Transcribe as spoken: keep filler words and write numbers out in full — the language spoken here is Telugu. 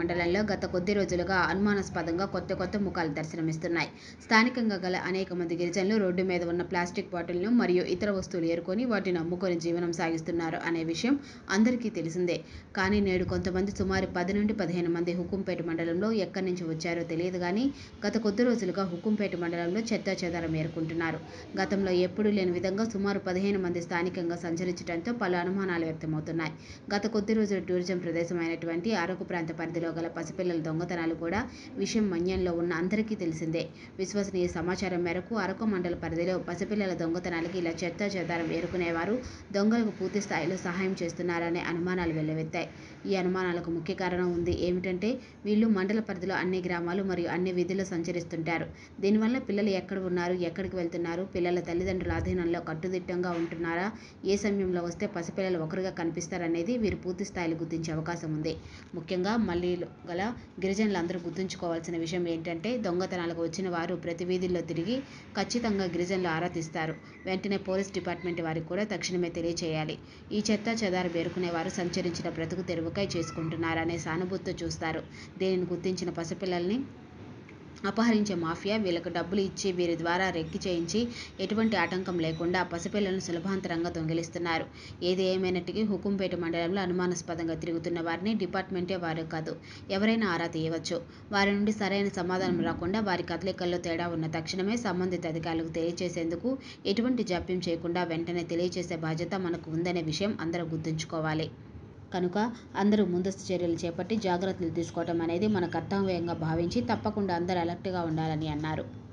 మండలంలో గత కొద్ది రోజులుగా అనుమానాస్పదంగా కొత్త కొత్త ముఖాలు దర్శనమిస్తున్నాయి. స్థానికంగా గల అనేక మంది గిరిజనులు రోడ్డు మీద ఉన్న ప్లాస్టిక్ బాటిళ్లను మరియు ఇతర వస్తువులు ఏరుకొని వాటిని అమ్ముకొని జీవనం సాగిస్తున్నారు అనే విషయం అందరికీ తెలిసిందే. కానీ నేడు కొంతమంది సుమారు పది నుండి పదిహేను మంది హుకుంపేట మండలంలో ఎక్కడి నుంచి వచ్చారో తెలియదు గానీ గత కొద్ది రోజులుగా హుకుంపేట మండలంలో చెత్తాచెదారం ఏరుకుంటున్నారు. గతంలో ఎప్పుడూ లేని విధంగా సుమారు పదిహేను మంది స్థానికంగా సంచరించడంతో పలు అనుమానాలు వ్యక్తమవుతున్నాయి. గత కొద్ది రోజులు టూరిజం ప్రదేశం అయినటువంటి అరకు ప్రాంత పరిధిలో గల పసిపిల్లల దొంగతనాలు కూడా విషయం మన్యంలో ఉన్న అందరికీ తెలిసిందే. విశ్వసనీయ సమాచారం మేరకు అరకు మండల పరిధిలో పసిపిల్లల దొంగతనాలకి ఇలా చెత్తా చెదారం ఏరుకునేవారు దొంగలకు పూర్తి స్థాయిలో సహాయం చేస్తున్నారనే అనుమానాలు వెల్లువెత్తాయి. ఈ అనుమానాలకు ముఖ్య కారణం ఉంది ఏమిటంటే వీళ్ళు మండల పరిధిలో అన్ని గ్రామాలు మరియు అన్ని వీధుల్లో సంచరిస్తుంటారు. దీనివల్ల పిల్లలు ఎక్కడ ఉన్నారు, ఎక్కడికి వెళ్తున్నారు, పిల్లల తల్లిదండ్రుల ఆధీనంలో కట్టుదిట్టంగా ఉంటున్నారా, ఏ సమయంలో వస్తే పసిపిల్లలు ఒకరుగా కనిపిస్తారనేది వీరు పూర్తి స్థాయిలో గుర్తించే అవకాశం ఉంది. ముఖ్యంగా మళ్లీలు గల గిరిజనులందరూ గుర్తుంచుకోవాల్సిన విషయం ఏంటంటే దొంగతనాలకు వచ్చిన వారు ప్రతి వీధుల్లో తిరిగి ఖచ్చితంగా గిరిజనులు ఆరా తీస్తారు. వెంటనే పోలీస్ డిపార్ట్మెంట్ వారికి కూడా తక్షణమే తెలియచేయాలి. ఈ చెత్తా చెదారం ఏరుకునే వారు సంచరించిన బ్రతుకు తెరువుకై చేసుకుంటున్నారనే సానుభూతితో చూస్తారు. దీనిని గుర్తించిన పసిపిల్లల్ని అపహరించే మాఫియా వీళ్లకు డబ్బులు ఇచ్చి వీరి ద్వారా రెక్కి చేయించి ఎటువంటి ఆటంకం లేకుండా పసిపిల్లలను సులభాంతరంగా దొంగిలిస్తున్నారు. ఏది ఏమైనప్పటికీ హుకుంపేట మండలంలో అనుమానాస్పదంగా తిరుగుతున్న వారిని డిపార్ట్మెంటే వారు కాదు ఎవరైనా ఆరా తీయవచ్చు. వారి నుండి సరైన సమాధానం రాకుండా వారి కదలికల్లో తేడా ఉన్న తక్షణమే సంబంధిత అధికారులకు తెలియచేసేందుకు ఎటువంటి జాప్యం చేయకుండా వెంటనే తెలియచేసే బాధ్యత మనకు ఉందనే విషయం అందరూ గుర్తుంచుకోవాలి. కనుక అందరూ ముందస్తు చర్యలు చేపట్టి జాగ్రత్తలు తీసుకోవటం అనేది మన కర్తవ్యంగా భావించి తప్పకుండా అందరూ అలర్ట్గా ఉండాలని అన్నారు.